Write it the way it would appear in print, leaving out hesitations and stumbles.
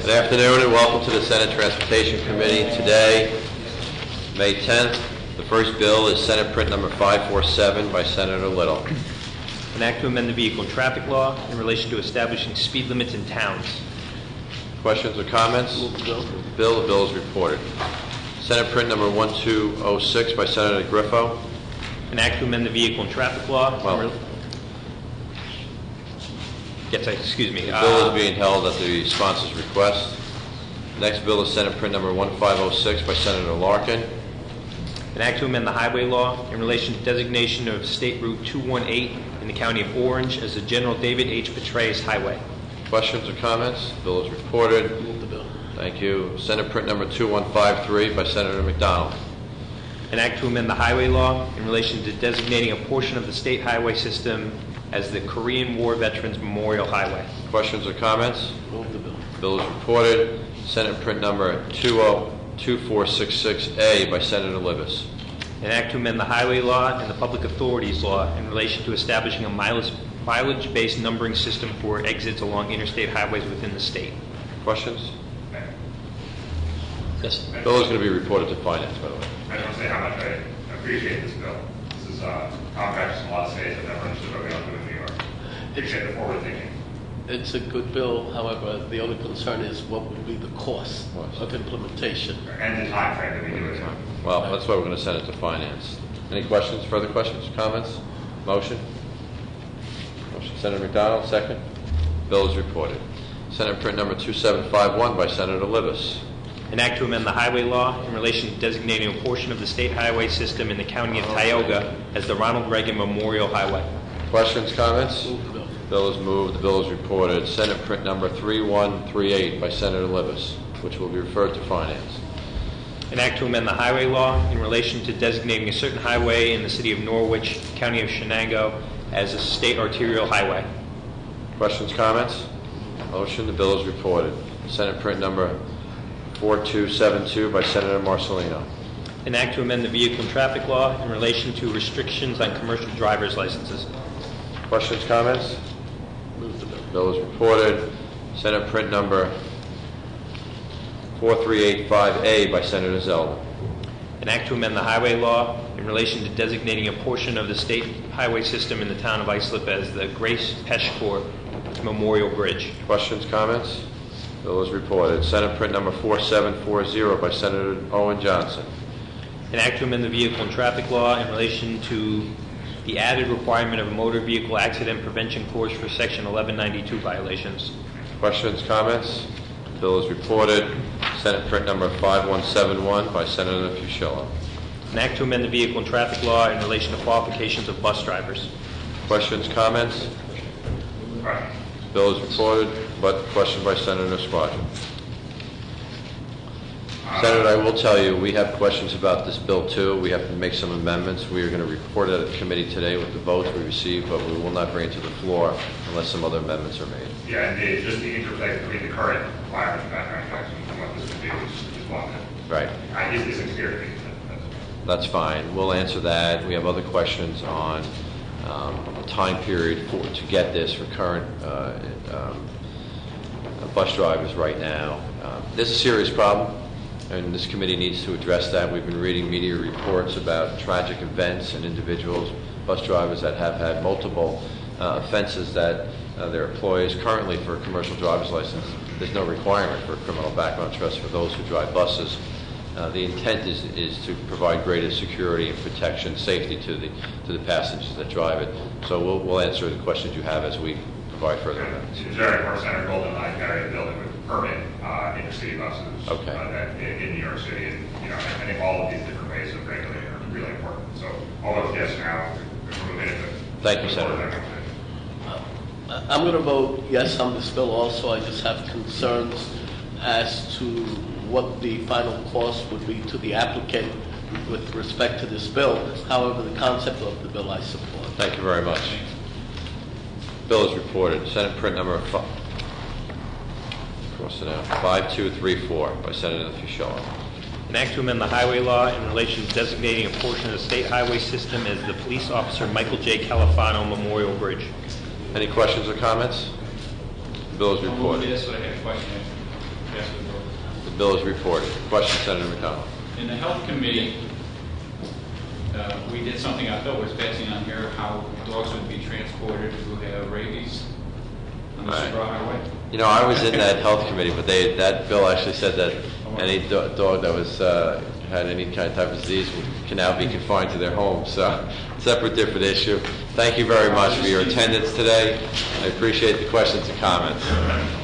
Good afternoon and welcome to the Senate Transportation Committee. Today, May 10th, the first bill is Senate Print number 547 by Senator Little. An act to amend the vehicle and traffic law in relation to establishing speed limits in towns. Questions or comments? Move the bill. The bill is reported. Senate Print number 1206 by Senator Griffo. An act to amend the vehicle and traffic law. Excuse me. The bill is being held at the sponsor's request. The next bill is Senate Print number 1506 by Senator Larkin. An act to amend the highway law in relation to designation of State Route 218 in the County of Orange as the General David H. Petraeus Highway. Questions or comments? The bill is reported. Move the bill. Thank you. Senate Print number 2153 by Senator McDonald. An act to amend the highway law in relation to designating a portion of the state highway system as the Korean War Veterans Memorial Highway. Questions or comments? Move the bill. The bill is reported. Senate Print number 202466A by Senator Libous. An act to amend the highway law and the public authorities law in relation to establishing a mileage-based numbering system for exits along interstate highways within the state. Questions? Yes. The bill is going to be reported to Finance, by the way. I just want to say how much I appreciate this bill. This is contracts from a lot of states. I've never understood what we don't do in New York. Appreciate the forward thinking. It's a good bill. However, the only concern is what would be the cost of implementation. And the time frame that we do it in. Well, that's why we're going to send it to Finance. Any questions, further questions, comments? Motion? Motion. Senator McDonald, second. Bill is reported. Senate Print number 2751 by Senator Libous. An act to amend the highway law in relation to designating a portion of the state highway system in the County of Tioga as the Ronald Reagan Memorial Highway. Questions, comments? Move the bill. Bill is moved. The bill is reported. Senate Print number 3138 by Senator Libous, which will be referred to Finance. An act to amend the highway law in relation to designating a certain highway in the city of Norwich, County of Shenango, as a state arterial highway. Questions, comments? Motion. The bill is reported. Senate Print number 4272 by Senator Marcelino. An act to amend the vehicle and traffic law in relation to restrictions on commercial driver's licenses. Questions, comments? Move the bill. Bill is reported. Senate Print number 4385A by Senator Zeldin. An act to amend the highway law in relation to designating a portion of the state highway system in the town of Islip as the Grace Peshkor Memorial Bridge. Questions, comments? Bill is reported. Senate Print number 4740 by Senator Owen Johnson. An act to amend the vehicle and traffic law in relation to the added requirement of a motor vehicle accident prevention course for Section 1192 violations. Questions, comments? Bill is reported. Senate Print number 5171 by Senator Fusillo. An act to amend the vehicle and traffic law in relation to qualifications of bus drivers. Questions, comments? Right. Bill is reported, but question by Senator Squadron. Senator, I will tell you, we have questions about this bill too. We have to make some amendments. We are going to report it at the committee today with the votes we received, but we will not bring it to the floor unless some other amendments are made. Yeah, and just the interplay between the current requirements of background checks and what this would do is one that Right. isn't clear to me. That's fine. We'll answer that. We have other questions on the time period to get this for current bus drivers right now. This is a serious problem, and this committee needs to address that. We've been reading media reports about tragic events and individuals, bus drivers that have had multiple offenses that their employees currently for a commercial driver's license. There's no requirement for a criminal background check for those who drive buses. The intent is to provide greater security and protection, safety to the passengers that drive it. So we'll answer the questions you have as we provide further amendments. Jerry Moore, Senator Golden, and I carry a building with permit intercity buses in New York City, and I think all of these different ways of regulating are really important. So all those yes now, we're moving into. Thank you, Senator. I'm going to vote yes on this bill also. I just have concerns as to what the final cost would be to the applicant with respect to this bill. However, the concept of the bill I support. Thank you very much. Bill is reported. Senate Print number 5234 by Senator Fusillo. An act to amend the highway law in relation to designating a portion of the state highway system as the Police Officer Michael J. Califano Memorial Bridge. Any questions or comments? The bill is reported. Yes, but I have a question. pass the bill. The bill is reported. Question, Senator McDonald. In the Health Committee, we did something, I thought was passing on here, how dogs would be transported who have rabies on the Right. Cibro Highway. You know, I was in that health committee, but that bill actually said that any dog that was had any kind of type of disease can now be confined to their home. So, separate, different issue. Thank you very much for your attendance today. I appreciate the questions and comments.